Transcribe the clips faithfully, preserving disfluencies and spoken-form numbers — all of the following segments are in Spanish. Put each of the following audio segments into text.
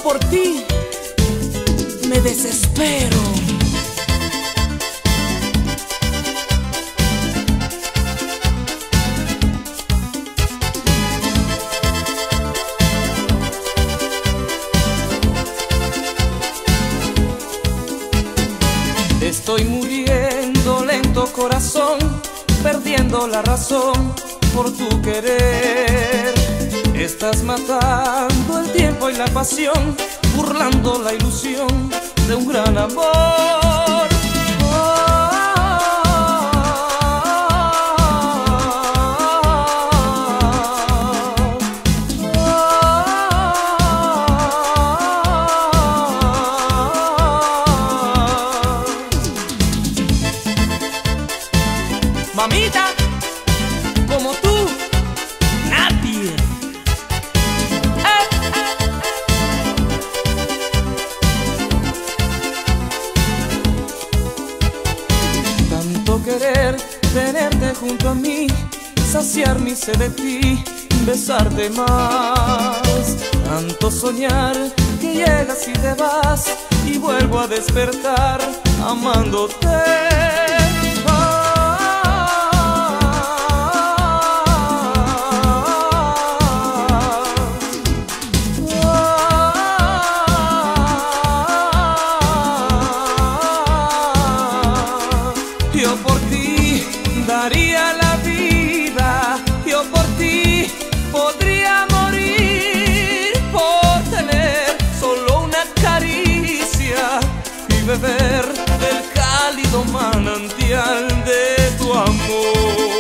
por ti me desespero. Estoy muriendo lento, corazón, perdiendo la razón por tu querer. Estás matando el tiempo y la pasión, burlando la ilusión de un gran amor. Mamita, como tú, nadie. Eh, eh, eh. Tanto querer tenerte junto a mí, saciar mi sed de ti, besarte más. Tanto soñar que llegas y te vas, y vuelvo a despertar amándote. Yo por ti daría la vida, yo por ti podría morir, por tener solo una caricia y beber del cálido manantial de tu amor.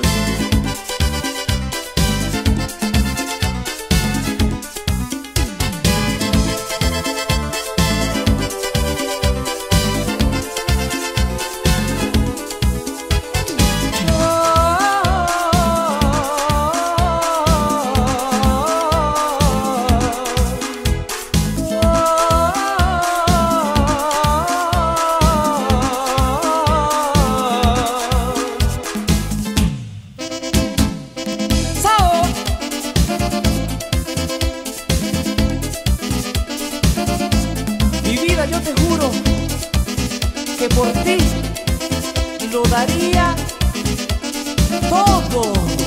Yo te juro que por ti lo daría todo.